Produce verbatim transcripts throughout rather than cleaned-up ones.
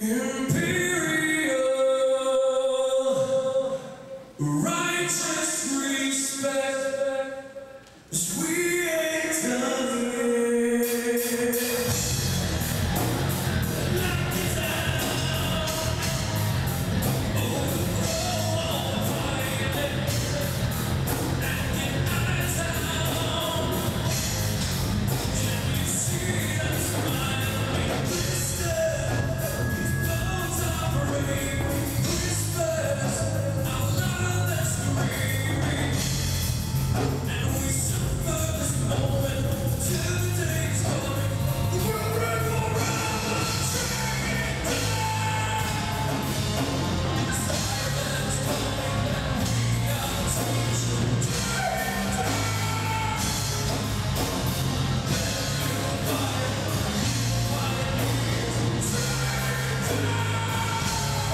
Imperial, righteous respect, sweet done Knock it down, overthrow all violence, and get out of town. Can you see that smile being twisted? These bones are breaking, whispers out loud and screaming, and we suffer this moment. Today's coming, we'll run forever, shaking down. Silence coming, we are teaching, tearing down. Every fight, fight needs tearing down.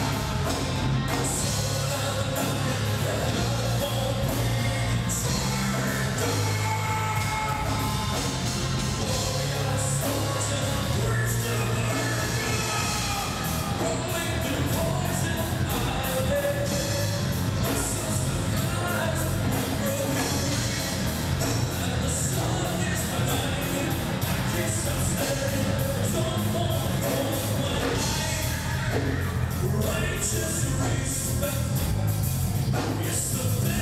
Soul of night, that won't be tearing down. Warrior soldier, preach the word now. Rolling through poison ivy, whistles the skies, broken free, and the sun is shining. I can't stop staring, don't want to go away. Righteous respect, it's the